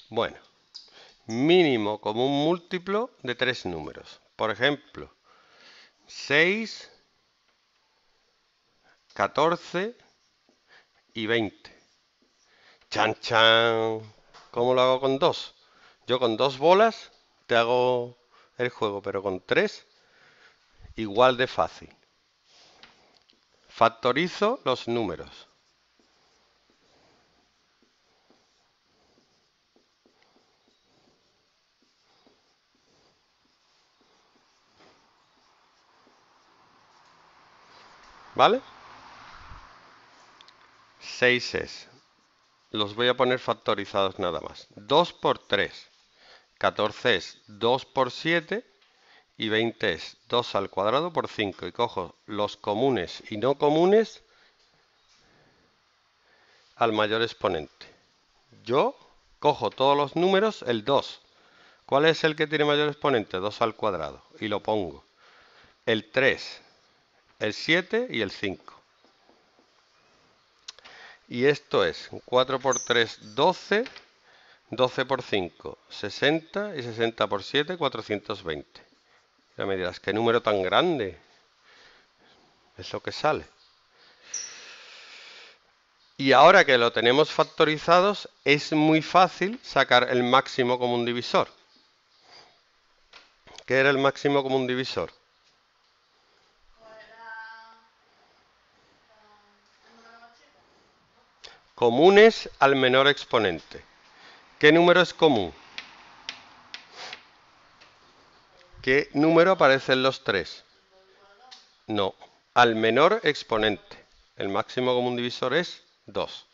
Bueno, mínimo común múltiplo de tres números. Por ejemplo, 6, 14 y 20. ¡Chan, chan! ¿Cómo lo hago con dos? Yo con dos bolas te hago el juego, pero con tres igual de fácil. Factorizo los números. ¿Vale? 6 es. Los voy a poner factorizados nada más. 2 por 3. 14 es 2 por 7. Y 20 es 2 al cuadrado por 5. Y cojo los comunes y no comunes al mayor exponente. Yo cojo todos los números, el 2. ¿Cuál es el que tiene mayor exponente? 2 al cuadrado. Y lo pongo. El 3, el 7 y el 5. Y esto es 4 por 3, 12. 12 por 5, 60. Y 60 por 7, 420. Ya me dirás, ¿qué número tan grande es lo que sale? Y ahora que lo tenemos factorizados, es muy fácil sacar el máximo común divisor. ¿Qué era el máximo común divisor? Comunes al menor exponente. ¿Qué número es común? ¿Qué número aparece en los tres? No, al menor exponente. El máximo común divisor es 2.